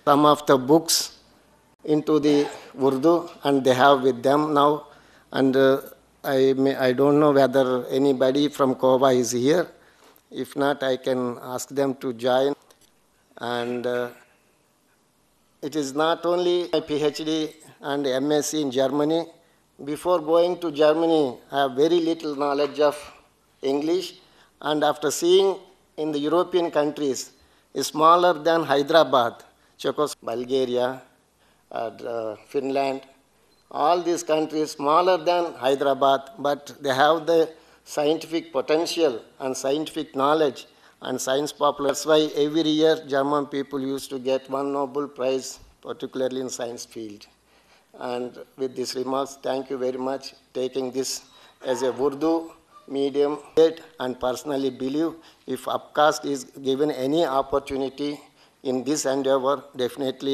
some of the books into the Urdu, and they have with them now. And I don't know whether anybody from Koba is here. If not, I can ask them to join. And it is not only my PhD and MSc in Germany. Before going to Germany, I have very little knowledge of English. And after seeing in the European countries, is smaller than Hyderabad, Czechoslovakia, Bulgaria, Finland, all these countries smaller than Hyderabad, but they have the scientific potential and scientific knowledge and science popular. That's why every year German people used to get one Nobel Prize, particularly in science field. And with these remarks, thank you very much taking this as a Urdu medium, and personally believe if upcast is given any opportunity in this endeavor, definitely.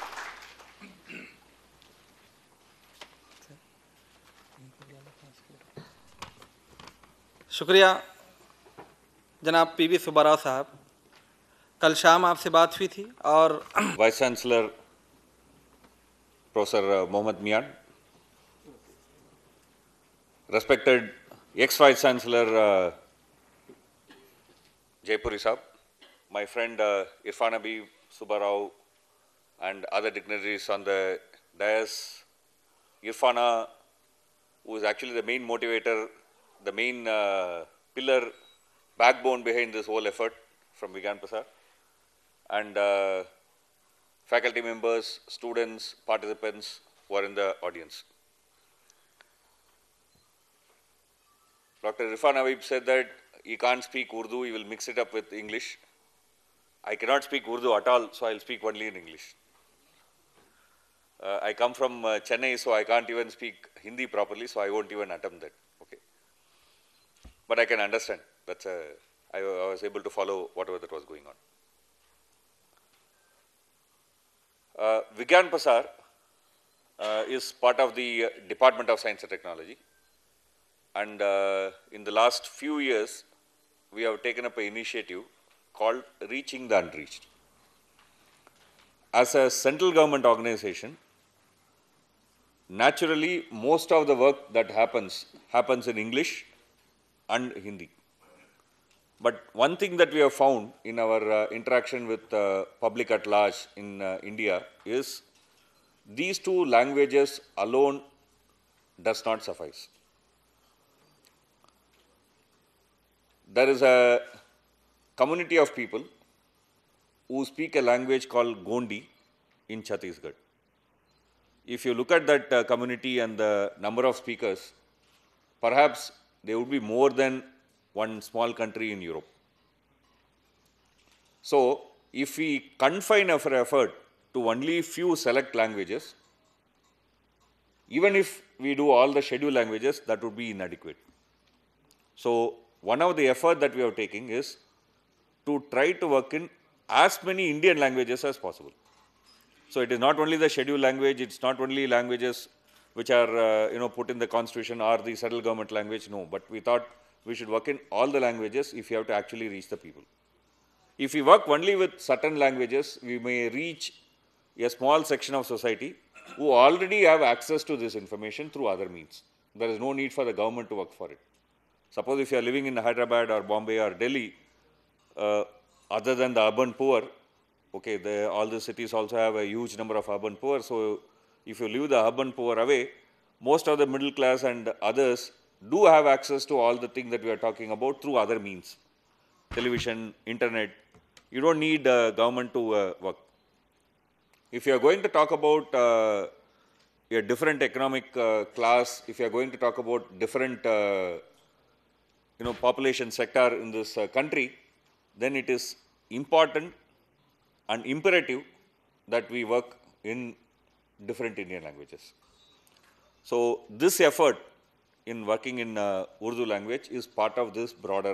शुक्रिया जनाब PV Subbarao साहब। कल शाम आपसे बात हुई थी और vice chancellor professor Mohammad Mian, respected ex-Vice Chancellor Jaipuri Sahab, my friend Irfan Habib, Subbarao, and other dignitaries on the dais, Irfana, who is actually the main motivator, the main pillar, backbone behind this whole effort from Vigyan Prasad, and faculty members, students, participants who are in the audience. Dr. Irfan Habib said that he can't speak Urdu, he will mix it up with English. I cannot speak Urdu at all, so I'll speak only in English. I come from Chennai, so I can't even speak Hindi properly, so I won't even attempt that. Okay. But I can understand. I was able to follow whatever that was going on. Vigyan Prasad is part of the Department of Science and Technology. And in the last few years, we have taken up an initiative called Reaching the Unreached. As a central government organization, naturally, most of the work that happens in English and Hindi. But one thing that we have found in our interaction with public at large in India is these two languages alone does not suffice. There is a community of people who speak a language called Gondi in Chhattisgarh. If you look at that community and the number of speakers, perhaps there would be more than one small country in Europe. So, if we confine our effort to only few select languages, even if we do all the scheduled languages, that would be inadequate. So, one of the effort that we are taking is to try to work in as many Indian languages as possible. So, it is not only the scheduled language, it's not only languages which are put in the constitution or the central government language, no, but we thought we should work in all the languages if you have to actually reach the people. If we work only with certain languages, we may reach a small section of society who already have access to this information through other means. There is no need for the government to work for it. Suppose if you are living in Hyderabad or Bombay or Delhi, other than the urban poor, okay, all the cities also have a huge number of urban poor. So, if you leave the urban poor away, most of the middle class and others do have access to all the things that we are talking about through other means. Television, internet, you don't need government to work. If you are going to talk about a different economic class, if you are going to talk about different population sector in this country, then it is important and imperative that we work in different Indian languages. So, this effort in working in Urdu language is part of this broader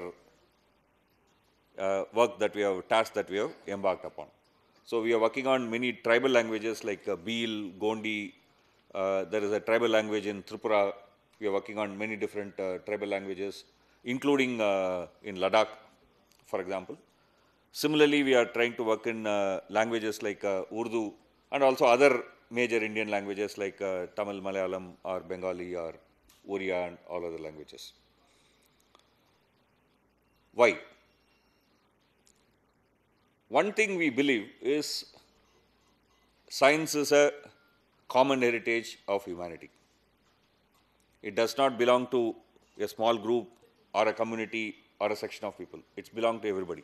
task that we have embarked upon. So, we are working on many tribal languages like Bhil, Gondi, there is a tribal language in Tripura. We are working on many different tribal languages, including in Ladakh, for example. Similarly, we are trying to work in languages like Urdu and also other major Indian languages like Tamil, Malayalam or Bengali or Oriya and all other languages. Why? One thing we believe is science is a common heritage of humanity. It does not belong to a small group or a community or a section of people. It's belong to everybody.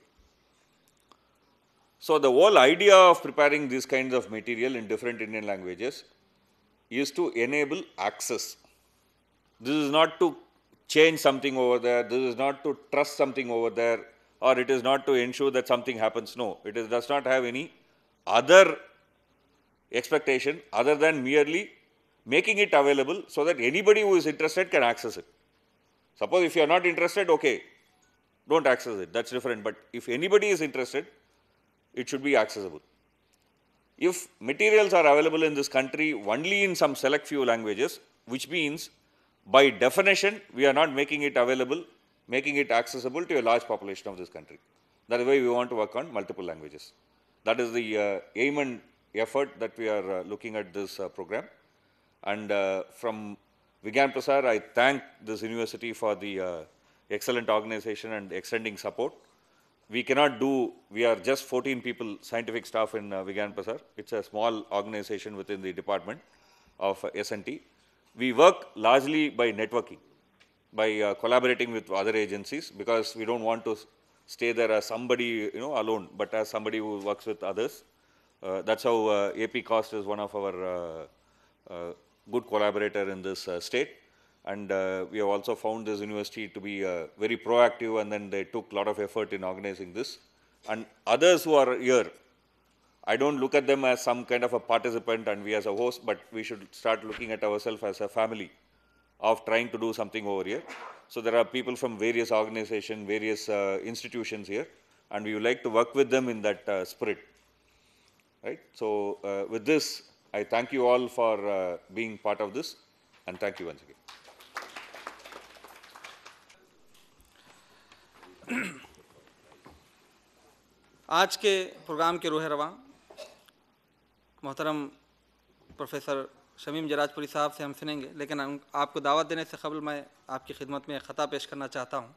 So the whole idea of preparing these kinds of material in different Indian languages is to enable access. This is not to change something over there. This is not to trust something over there, or it is not to ensure that something happens. No, it does not have any other expectation other than merely making it available so that anybody who is interested can access it. Suppose if you are not interested, okay, don't access it. That's different. But if anybody is interested, it should be accessible. If materials are available in this country only in some select few languages, which means by definition, we are not making it available, making it accessible to a large population of this country. That is why we want to work on multiple languages. That is the aim and effort that we are looking at this program. And from Vigyan Prasar, I thank this university for the excellent organization and extending support. We cannot do, we are just 14 people, scientific staff in Vigyan Prasar. It's a small organization within the department of S&T. We work largely by networking, by collaborating with other agencies, because we don't want to stay there as somebody alone, but as somebody who works with others. That's how AP Cost is one of our good collaborator in this state. And we have also found this university to be very proactive, and then they took a lot of effort in organizing this. And others who are here, I don't look at them as some kind of a participant and we as a host, but we should start looking at ourselves as a family of trying to do something over here. So there are people from various organizations, various institutions here, and we would like to work with them in that spirit. Right? So with this, I thank you all for being part of this, and thank you once again. आज के programme के रूह रवां मोहतरम professor Shamim जराजपुरी साहब से हम सुनेंगे, लेकिन आपको दावत देने से कबल मैं आपकी खिदमत में ख़ता पेश करना चाहता हूँ।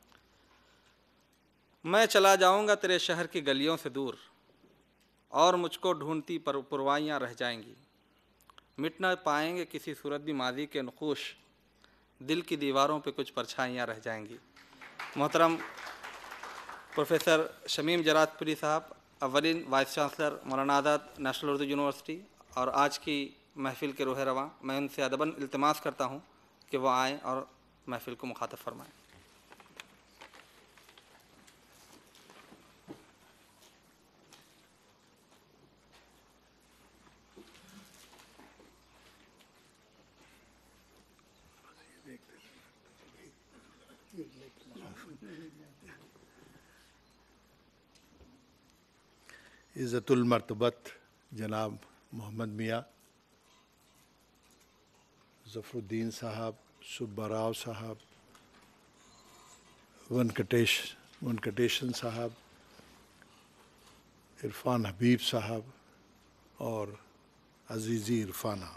मैं चला जाऊँगा तेरे शहर की गलियों से दूर, और मुझको ढूंढती पुरवाइयाँ रह जाएंगी। मिट न पाएंगे किसी सूरत भी माजी के नक़ूश, दिल की दीवारों पे कुछ परछाइयाँ रह जाएंगी। मोहतरम प्रोफेसर शमीम जराजपुरी साहब, अव्वलीन वाइस चांसलर मौलाना आज़ाद नेशनल उर्दू यूनिवर्सिटी, और आज की महफ़िल के रूह रवां, मैं उनसे अदबन इल्तिमास करता हूँ कि वो आएँ और महफ़िल को मुखातब फरमाएँ। इज़्ज़तुल मर्तबत जनाब मोहम्मद मियाँ, ज़फ़रुद्दीन साहब, सुब्बाराव साहब, वनकटेशन साहब, इरफान हबीब साहब और अज़ीज़ी इरफाना,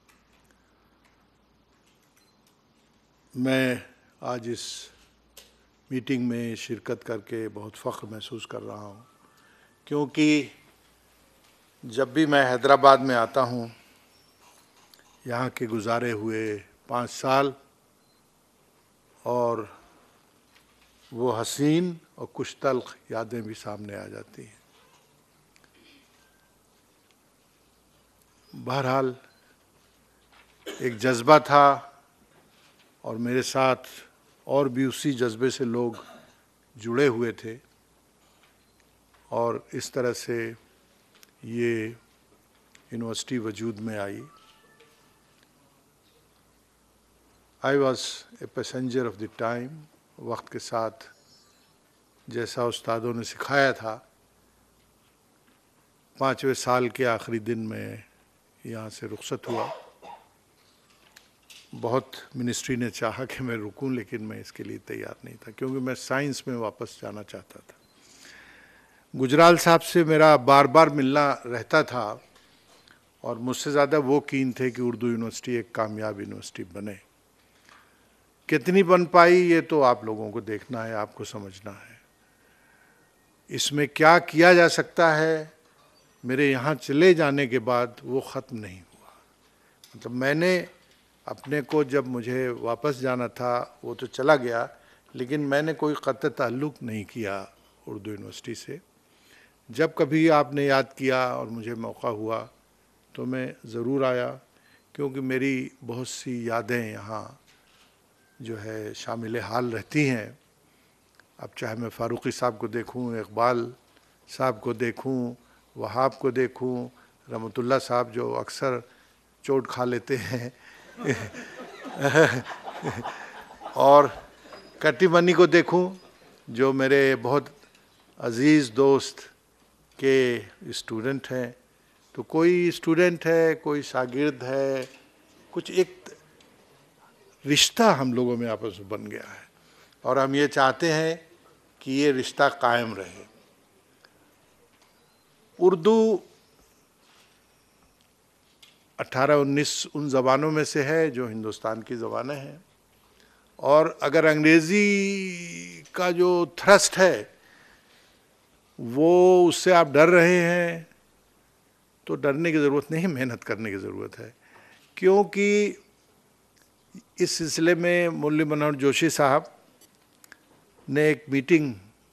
मैं आज इस मीटिंग में शिरकत करके बहुत फ़ख्र महसूस कर रहा हूँ, क्योंकि जब भी मैं हैदराबाद में आता हूँ, यहाँ के गुज़ारे हुए 5 साल और वो हसीन और कुछ तल्ख़ यादें भी सामने आ जाती हैं। बहरहाल एक जज्बा था और मेरे साथ और भी उसी जज्बे से लोग जुड़े हुए थे, और इस तरह से ये यूनिवर्सिटी वजूद में आई। I was a passenger of the time, वक्त के साथ जैसा उस्तादों ने सिखाया था। 5वें साल के आखिरी दिन में यहाँ से रुखसत हुआ। बहुत मिनिस्ट्री ने चाहा कि मैं रुकूं, लेकिन मैं इसके लिए तैयार नहीं था, क्योंकि मैं साइंस में वापस जाना चाहता था। गुजराल साहब से मेरा बार बार मिलना रहता था और मुझसे ज़्यादा वो कीन थे कि उर्दू यूनिवर्सिटी एक कामयाब यूनिवर्सिटी बने। कितनी बन पाई ये तो आप लोगों को देखना है, आपको समझना है। इसमें क्या किया जा सकता है, मेरे यहाँ चले जाने के बाद वो ख़त्म नहीं हुआ। मतलब मैंने अपने को, जब मुझे वापस जाना था वो तो चला गया, लेकिन मैंने कोई क़त्ल ताल्लुक़ नहीं किया उर्दू यूनिवर्सिटी से। जब कभी आपने याद किया और मुझे मौका हुआ तो मैं ज़रूर आया, क्योंकि मेरी बहुत सी यादें यहाँ जो है शामिल हाल रहती हैं। अब चाहे मैं फ़ारूक़ी साहब को देखूं, इक़बाल साहब को देखूं, वहाब को देखूं, रहमतुल्लाह साहब जो अक्सर चोट खा लेते हैं और कट्टी मनी को देखूं जो मेरे बहुत अज़ीज़ दोस्त के स्टूडेंट हैं। तो कोई स्टूडेंट है, कोई शागिर्द है, कुछ एक रिश्ता हम लोगों में आपस में बन गया है और हम ये चाहते हैं कि ये रिश्ता कायम रहे। उर्दू 18-19 उन ज़बानों में से है जो हिंदुस्तान की ज़बानें हैं, और अगर अंग्रेज़ी का जो थ्रस्ट है वो उससे आप डर रहे हैं तो डरने की ज़रूरत नहीं, मेहनत करने की ज़रूरत है। क्योंकि इस सिलसिले में मुरली मनोहर जोशी साहब ने एक मीटिंग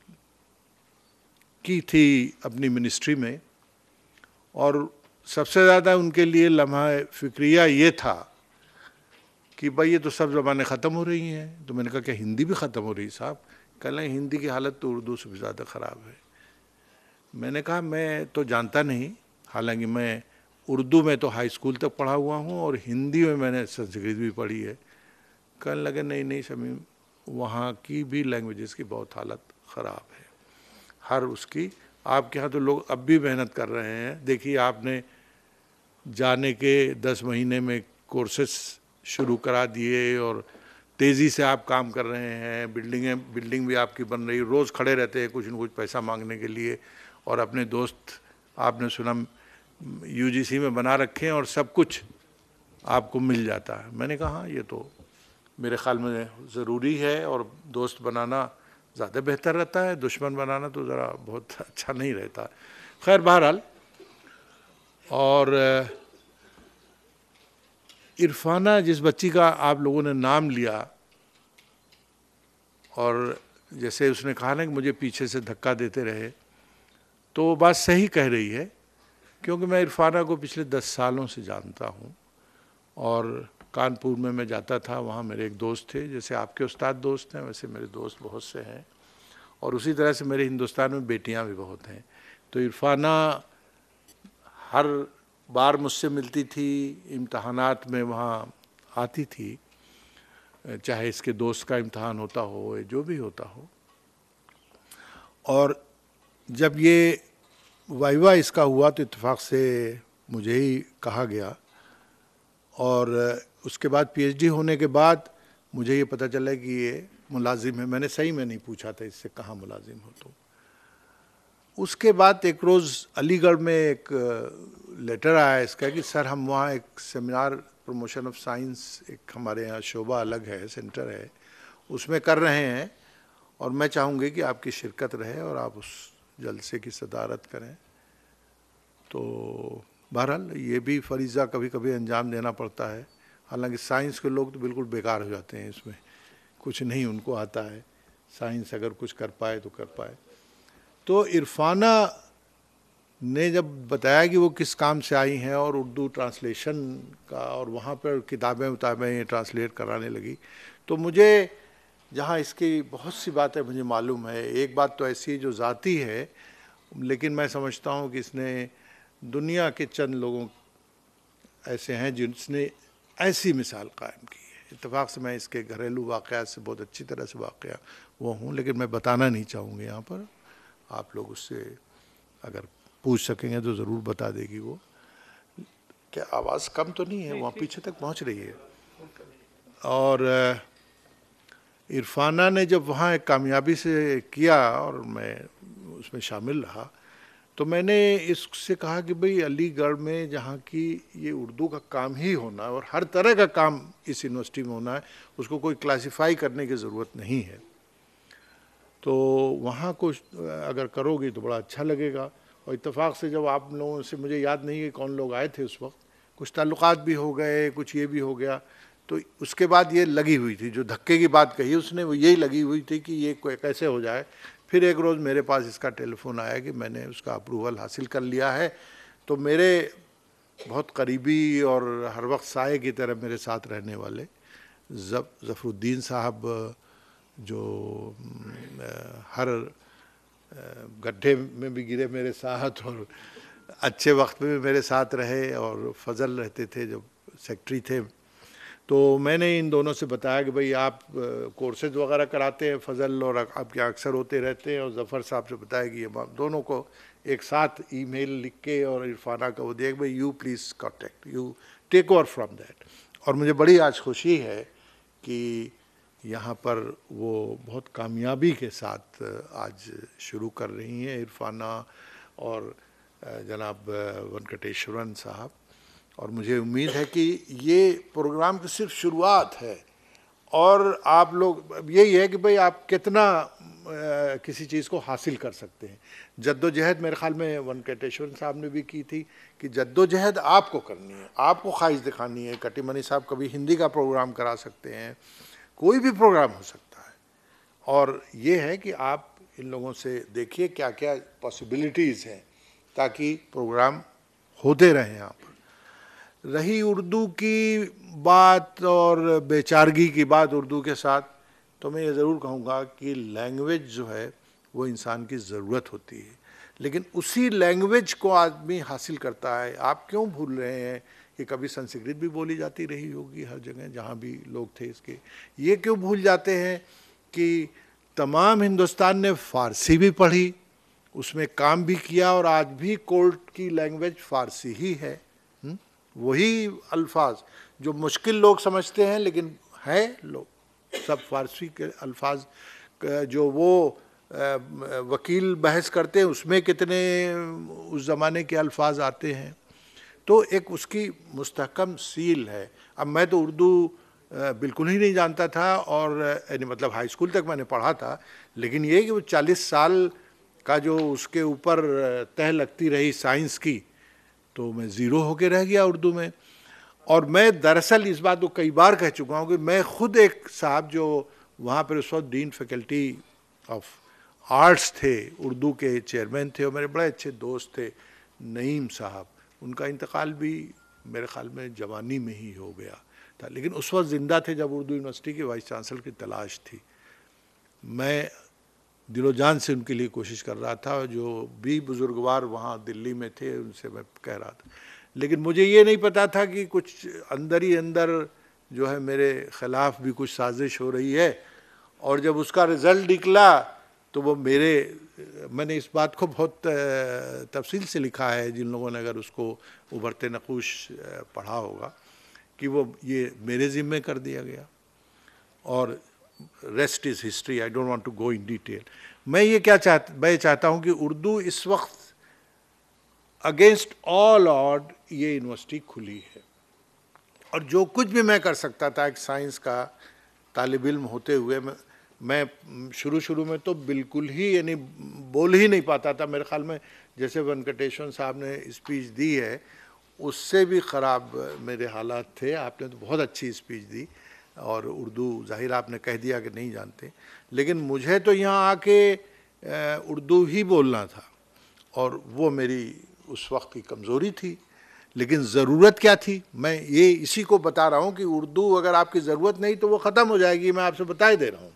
की थी अपनी मिनिस्ट्री में, और सबसे ज़्यादा उनके लिए लम्हा फ़िक्रिया ये था कि भाई ये तो सब ज़बानें ख़त्म हो रही हैं। तो मैंने कहा क्या हिंदी भी ख़त्म हो रही है साहब? कहने हिंदी की हालत तो उर्दू से भी ज़्यादा ख़राब है। मैंने कहा मैं तो जानता नहीं, हालांकि मैं उर्दू में तो हाई स्कूल तक पढ़ा हुआ हूँ और हिंदी में मैंने संस्कृत भी पढ़ी है। कहने लगे नहीं नहीं शमीम, वहाँ की भी लैंग्वेजेस की बहुत हालत ख़राब है, हर उसकी। आपके यहाँ तो लोग अब भी मेहनत कर रहे हैं। देखिए आपने जाने के 10 महीने में कोर्सेस शुरू करा दिए और तेज़ी से आप काम कर रहे हैं। बिल्डिंग भी आपकी बन रही, रोज़ खड़े रहते हैं कुछ न कुछ पैसा मांगने के लिए, और अपने दोस्त आपने सुना यूजीसी में बना रखे हैं और सब कुछ आपको मिल जाता है। मैंने कहा हाँ ये तो मेरे ख़्याल में ज़रूरी है, और दोस्त बनाना ज़्यादा बेहतर रहता है, दुश्मन बनाना तो ज़रा बहुत अच्छा नहीं रहता। खैर बहरहाल, और इरफाना जिस बच्ची का आप लोगों ने नाम लिया, और जैसे उसने कहा ना कि मुझे पीछे से धक्का देते रहे, तो वो बात सही कह रही है। क्योंकि मैं इरफाना को पिछले 10 सालों से जानता हूँ, और कानपुर में मैं जाता था, वहाँ मेरे एक दोस्त थे, जैसे आपके उस्ताद दोस्त हैं वैसे मेरे दोस्त बहुत से हैं, और उसी तरह से मेरे हिंदुस्तान में बेटियाँ भी बहुत हैं। तो इरफाना हर बार मुझसे मिलती थी, इम्तहानात में वहाँ आती थी, चाहे इसके दोस्त का इम्तहान होता हो या जो भी होता हो। और जब ये वाइवा इसका हुआ तो इत्तेफाक से मुझे ही कहा गया, और उसके बाद पीएचडी होने के बाद मुझे ये पता चला कि ये मुलाजिम है। मैंने सही में नहीं पूछा था इससे कहाँ मुलाजिम हो। तो उसके बाद एक रोज़ अलीगढ़ में एक लेटर आया इसका कि सर हम वहाँ एक सेमिनार प्रमोशन ऑफ साइंस, एक हमारे यहाँ शोबा अलग है, सेंटर है, उसमें कर रहे हैं, और मैं चाहूँगी कि आपकी शिरकत रहे और आप उस जलसे की सदारत करें। तो बहरहाल ये भी फरीज़ा कभी कभी अंजाम देना पड़ता है। हालांकि साइंस के लोग तो बिल्कुल बेकार हो जाते हैं, इसमें कुछ नहीं उनको आता है, साइंस अगर कुछ कर पाए तो कर पाए। तो इरफाना ने जब बताया कि वो किस काम से आई हैं और उर्दू ट्रांसलेशन का, और वहाँ पर किताबें ट्रांसलेट कराने लगी, तो मुझे जहाँ इसकी बहुत सी बातें मुझे मालूम है। एक बात तो ऐसी जो ज़ाती है, लेकिन मैं समझता हूँ कि इसने दुनिया के चंद लोगों ऐसे हैं जिसने ऐसी मिसाल कायम की है। इत्तेफाक से मैं इसके घरेलू वाक़यात से बहुत अच्छी तरह से वाक़या वो हूँ, लेकिन मैं बताना नहीं चाहूँगी यहाँ पर। आप लोग उससे अगर पूछ सकेंगे तो ज़रूर बता देगी वो। क्या आवाज़ कम तो नहीं है? वहाँ पीछे तक पहुँच रही है। और इरफाना ने जब वहाँ एक कामयाबी से किया, और मैं उसमें शामिल रहा, तो मैंने इससे कहा कि भाई अलीगढ़ में जहाँ की ये उर्दू का काम ही होना और हर तरह का काम इस यूनिवर्सिटी में होना है, उसको कोई क्लासिफाई करने की ज़रूरत नहीं है। तो वहाँ कुछ अगर करोगे तो बड़ा अच्छा लगेगा। और इत्तेफाक से जब आप लोगों से, मुझे याद नहीं है कौन लोग आए थे उस वक्त, कुछ ताल्लुकात भी हो गए, कुछ ये भी हो गया, तो उसके बाद ये लगी हुई थी, जो धक्के की बात कही उसने वो यही लगी हुई थी कि ये कैसे हो जाए। फिर एक रोज़ मेरे पास इसका टेलीफोन आया कि मैंने उसका अप्रूवल हासिल कर लिया है। तो मेरे बहुत करीबी और हर वक्त साये की तरह मेरे साथ रहने वाले ज़फ़रुद्दीन साहब, जो हर गड्ढे में भी गिरे मेरे साथ और अच्छे वक्त में भी मेरे साथ रहे, और फजल रहते थे जो सेक्रेटरी थे। तो मैंने इन दोनों से बताया कि भाई आप कोर्सेज वगैरह कराते हैं, फजल और आपके अक्सर होते रहते हैं, और ज़फ़र साहब से बताया कि ये दोनों को एक साथ ईमेल लिख के और इरफाना का वो दिया कि भाई you please contact, you take over from that. और मुझे बड़ी आज खुशी है कि यहाँ पर वो बहुत कामयाबी के साथ आज शुरू कर रही हैं, इरफाना और जनाब वेंकटेश्वरन साहब। और मुझे उम्मीद है कि ये प्रोग्राम की सिर्फ शुरुआत है, और आप लोग यही है कि भाई आप कितना किसी चीज़ को हासिल कर सकते हैं। जद्दोजहद मेरे ख़्याल में वेंकटेश्वरन साहब ने भी की थी कि जद्दोजहद आपको करनी है, आपको ख्वाहिश दिखानी है। कटिमनी साहब कभी हिंदी का प्रोग्राम करा सकते हैं, कोई भी प्रोग्राम हो सकता है। और ये है कि आप इन लोगों से देखिए क्या क्या पॉसिबिलिटीज़ हैं, ताकि प्रोग्राम होते रहें यहाँ पर। रही उर्दू की बात और बेचारगी की बात उर्दू के साथ, तो मैं ये ज़रूर कहूँगा कि लैंग्वेज जो है वो इंसान की ज़रूरत होती है, लेकिन उसी लैंग्वेज को आदमी हासिल करता है। आप क्यों भूल रहे हैं कि कभी संस्कृत भी बोली जाती रही होगी हर जगह जहाँ भी लोग थे इसके। ये क्यों भूल जाते हैं कि तमाम हिंदुस्तान ने फ़ारसी भी पढ़ी, उसमें काम भी किया, और आज भी कोर्ट की लैंग्वेज फ़ारसी ही है। वही अल्फाज जो मुश्किल लोग समझते हैं, लेकिन है लोग सब फ़ारसी के अल्फाज, जो वो वकील बहस करते हैं उसमें कितने उस ज़माने के अल्फाज आते हैं। तो एक उसकी मुस्तहकम सील है। अब मैं तो उर्दू बिल्कुल ही नहीं जानता था, और यानी मतलब हाई स्कूल तक मैंने पढ़ा था, लेकिन ये कि वो 40 साल का जो उसके ऊपर तह लगती रही साइंस की, तो मैं ज़ीरो होके रह गया उर्दू में। और मैं दरअसल इस बात को कई बार कह चुका हूँ कि मैं खुद एक साहब जो वहाँ पर उस वक्त डीन फैकल्टी ऑफ आर्ट्स थे, उर्दू के चेयरमैन थे, और मेरे बड़े अच्छे दोस्त थे नईम साहब, उनका इंतकाल भी मेरे ख़्याल में जवानी में ही हो गया था, लेकिन उस वक्त ज़िंदा थे जब उर्दू यूनिवर्सिटी के वाइस चांसलर की तलाश थी। मैं दिलो जान से उनके लिए कोशिश कर रहा था, जो भी बुजुर्गवार वहाँ दिल्ली में थे उनसे मैं कह रहा था, लेकिन मुझे ये नहीं पता था कि कुछ अंदर ही अंदर जो है मेरे ख़िलाफ़ भी कुछ साजिश हो रही है। और जब उसका रिज़ल्ट निकला तो वो मैंने इस बात को बहुत तफसील से लिखा है, जिन लोगों ने अगर उसको उभरते नक़ूश पढ़ा होगा, कि वो ये मेरे ज़िम्मे कर दिया गया, और rest is history, I don't want to go in detail. मैं चाहता हूँ कि उर्दू इस वक्त अगेंस्ट ऑल ऑड ये यूनिवर्सिटी खुली है, और जो कुछ भी मैं कर सकता था एक साइंस का तालिब इल्म होते हुए, मैं शुरू में तो बिल्कुल ही यानी बोल ही नहीं पाता था। मेरे ख्याल में जैसे वेंकटेश्वर साहब ने स्पीच दी है उससे भी ख़राब मेरे हालात थे। आपने तो बहुत अच्छी स्पीच दी, और उर्दू ज़ाहिर आपने कह दिया कि नहीं जानते, लेकिन मुझे तो यहाँ आके उर्दू ही बोलना था, और वो मेरी उस वक्त की कमज़ोरी थी। लेकिन ज़रूरत क्या थी, मैं ये इसी को बता रहा हूँ कि उर्दू अगर आपकी ज़रूरत नहीं तो वो ख़त्म हो जाएगी, मैं आपसे बता ही दे रहा हूँ।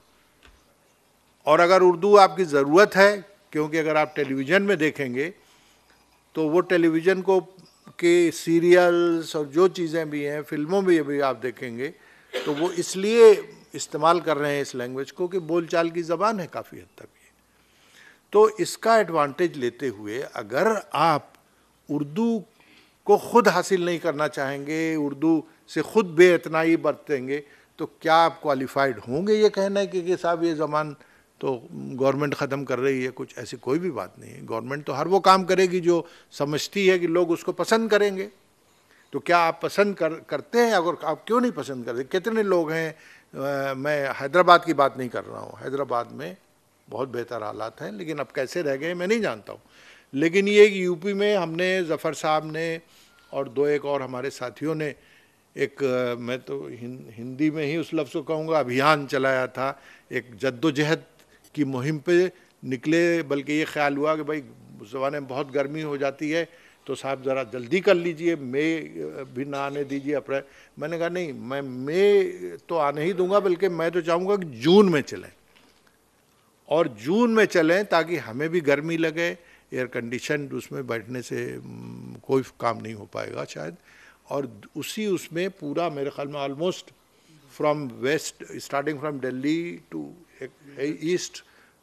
और अगर उर्दू आपकी ज़रूरत है, क्योंकि अगर आप टेलीविज़न में देखेंगे तो वो टेलीविज़न को के सीरियल्स और जो चीज़ें भी हैं, फिल्मों में भी आप देखेंगे, तो वो इसलिए इस्तेमाल कर रहे हैं इस लैंग्वेज को कि बोलचाल की ज़बान है काफ़ी हद तक ये। तो इसका एडवांटेज लेते हुए अगर आप उर्दू को ख़ुद हासिल नहीं करना चाहेंगे, उर्दू से ख़ुद बेइतनाई बरतेंगे, तो क्या आप क्वालिफाइड होंगे ये कहना है कि साहब ये ज़बान तो गवर्नमेंट ख़त्म कर रही है कुछ, ऐसी कोई भी बात नहीं है। गवर्नमेंट तो हर वो काम करेगी जो समझती है कि लोग उसको पसंद करेंगे। तो क्या आप पसंद करते हैं? अगर आप क्यों नहीं पसंद करते? कितने लोग हैं, मैं हैदराबाद की बात नहीं कर रहा हूँ, हैदराबाद में बहुत बेहतर हालात हैं, लेकिन अब कैसे रह गए मैं नहीं जानता हूँ। लेकिन ये कि यूपी में हमने, ज़फ़र साहब ने और दो एक और हमारे साथियों ने एक, मैं तो हिंदी में ही उस लफ्ज़ को कहूँगा, अभियान चलाया था। एक जद्दोजहद की मुहिम पे निकले, बल्कि ये ख्याल हुआ कि भाई उस ज़माने में बहुत गर्मी हो जाती है तो साहब ज़रा जल्दी कर लीजिए, मई भी ना आने दीजिए, अप्रैल। मैंने कहा नहीं, मैं मई तो आने ही दूंगा, बल्कि मैं तो चाहूँगा कि जून में चलें, और जून में चलें ताकि हमें भी गर्मी लगे। एयर कंडीशन उसमें बैठने से कोई काम नहीं हो पाएगा शायद। और उसी उसमें पूरा मेरे ख्याल में almost from west, starting from Delhi to east,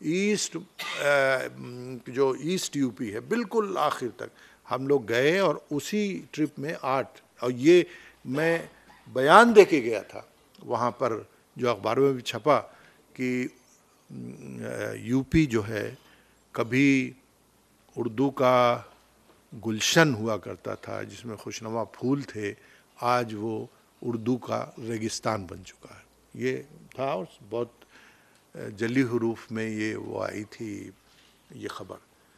जो ईस्ट यूपी है बिल्कुल आखिर तक हम लोग गए। और उसी ट्रिप में 8, और ये मैं बयान दे के गया था वहाँ पर, जो अखबारों में भी छपा कि यूपी जो है कभी उर्दू का गुलशन हुआ करता था जिसमें खुशनुमा फूल थे, आज वो उर्दू का रेगिस्तान बन चुका है। ये था, और बहुत जली हरूफ में ये वो आई थी ये खबर।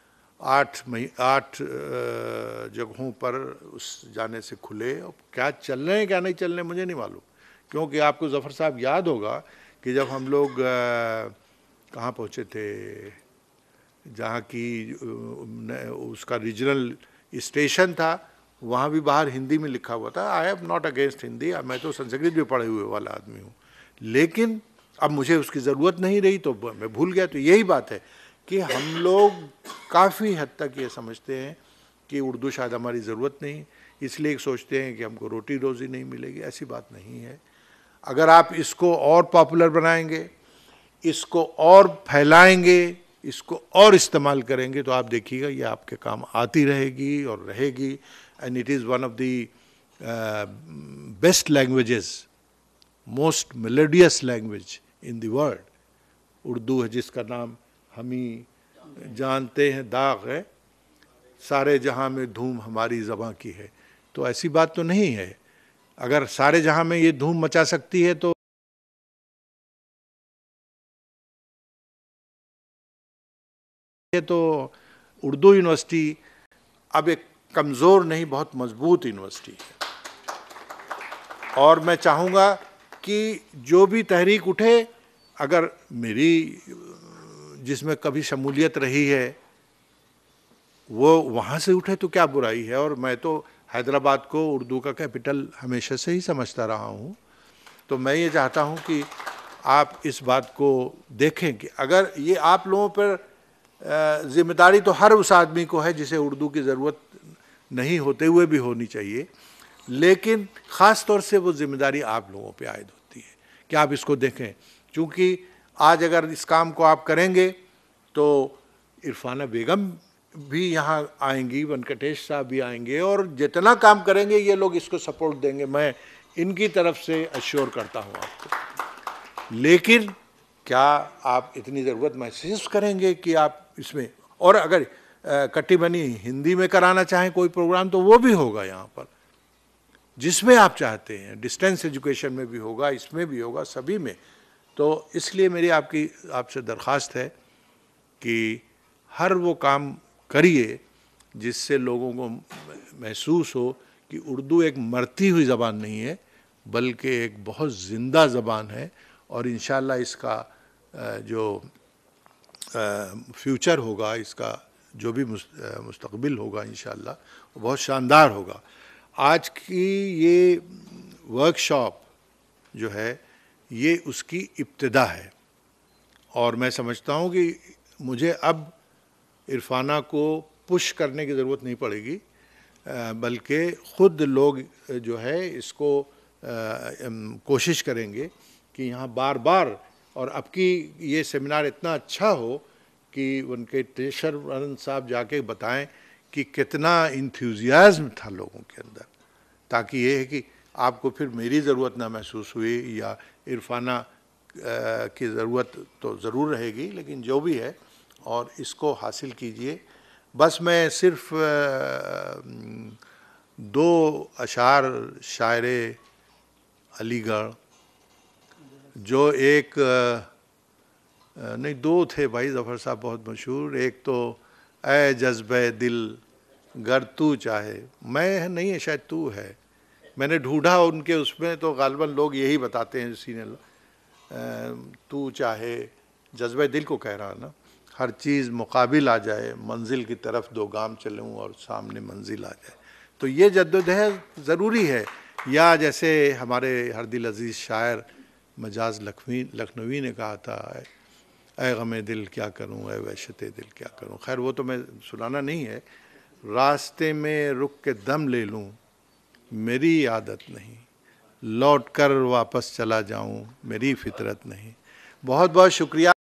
8 जगहों पर उस जाने से खुले। और क्या चल रहे हैं क्या नहीं चल रहे हैं मुझे नहीं मालूम, क्योंकि आपको ज़फ़र साहब याद होगा कि जब हम लोग कहाँ पहुँचे थे, जहाँ की उसका रीजनल स्टेशन था, वहाँ भी बाहर हिंदी में लिखा हुआ था। I am not against Hindi, मैं तो संस्कृत भी पढ़े हुए वाला आदमी हूँ, लेकिन अब मुझे उसकी ज़रूरत नहीं रही तो मैं भूल गया। तो यही बात है कि हम लोग काफ़ी हद तक ये समझते हैं कि उर्दू शायद हमारी ज़रूरत नहीं, इसलिए सोचते हैं कि हमको रोटी रोज़ी नहीं मिलेगी। ऐसी बात नहीं है। अगर आप इसको और पॉपुलर बनाएंगे, इसको और फैलाएंगे, इसको और इस्तेमाल करेंगे, तो आप देखिएगा ये आपके काम आती रहेगी और रहेगी। And it is one of the best languages, most melodious language in the world. Urdu है जिसका नाम हम ही जानते हैं, दाग है सारे जहां में धूम हमारी ज़बां की है। तो ऐसी बात तो नहीं है। अगर सारे जहां में ये धूम मचा सकती है तो उर्दू यूनिवर्सिटी अब एक कमज़ोर नहीं, बहुत मजबूत यूनिवर्सिटी है। और मैं चाहूँगा कि जो भी तहरीक उठे, अगर मेरी जिसमें कभी शमूलियत रही है वो वहाँ से उठे तो क्या बुराई है। और मैं तो हैदराबाद को उर्दू का कैपिटल हमेशा से ही समझता रहा हूँ। तो मैं ये चाहता हूँ कि आप इस बात को देखें कि अगर ये आप लोगों पर ज़िम्मेदारी तो हर उस आदमी को है जिसे उर्दू की ज़रूरत नहीं होते हुए भी होनी चाहिए, लेकिन ख़ास तौर से वो ज़िम्मेदारी आप लोगों पे आयद होती है कि आप इसको देखें। क्योंकि आज अगर इस काम को आप करेंगे तो इरफाना बेगम भी यहाँ आएंगी, वेंकटेश साहब भी आएंगे, और जितना काम करेंगे ये लोग इसको सपोर्ट देंगे, मैं इनकी तरफ से अश्योर करता हूँ आपको। लेकिन क्या आप इतनी ज़रूरत महसूस करेंगे कि आप इसमें, और अगर कट्टी बनी हिंदी में कराना चाहें कोई प्रोग्राम तो वो भी होगा यहाँ पर, जिसमें आप चाहते हैं, डिस्टेंस एजुकेशन में भी होगा, इसमें भी होगा, सभी में। तो इसलिए मेरी आपसे दरख्वास्त है कि हर वो काम करिए जिससे लोगों को महसूस हो कि उर्दू एक मरती हुई ज़बान नहीं है, बल्कि एक बहुत ज़िंदा ज़बान है। और इंशाअल्लाह इसका जो फ्यूचर होगा, इसका जो भी मुस्तकबिल होगा इंशाअल्लाह वो बहुत शानदार होगा। आज की ये वर्कशॉप जो है ये उसकी इब्तिदा है, और मैं समझता हूँ कि मुझे अब इरफाना को पुश करने की ज़रूरत नहीं पड़ेगी, बल्कि ख़ुद लोग जो है इसको कोशिश करेंगे कि यहाँ बार बार, और अब की ये सेमिनार इतना अच्छा हो कि उनके टेशर साहब जाके बताएं कि कितना इंथुजियाज़्म था लोगों के अंदर, ताकि ये है कि आपको फिर मेरी ज़रूरत ना महसूस हुई या इरफाना की ज़रूरत तो ज़रूर रहेगी, लेकिन जो भी है और इसको हासिल कीजिए। बस मैं सिर्फ 2 अशार शायर अलीगढ़, जो एक नहीं 2 थे भाई ज़फ़र साहब बहुत मशहूर। एक तो ऐ जज्बे दिल गर तू चाहे, मैं नहीं है शायद तू है, मैंने ढूंढा उनके उसमें तो गालिबन लोग यही बताते हैं, सीने तू चाहे जज्बे दिल को कह रहा ना, हर चीज़ मुकाबिल आ जाए, मंजिल की तरफ 2 गाम चलूँ और सामने मंजिल आ जाए। तो ये जद्दोजहद ज़रूरी है। या जैसे हमारे हर दिल अजीज़ शायर मजाज लखनवी ने कहा था, ऐ गमे दिल क्या करूं, ऐ वहशते दिल क्या करूं। खैर वो तो मैं सुनाना नहीं है। रास्ते में रुक के दम ले लूं मेरी आदत नहीं, लौट कर वापस चला जाऊं मेरी फितरत नहीं। बहुत बहुत शुक्रिया।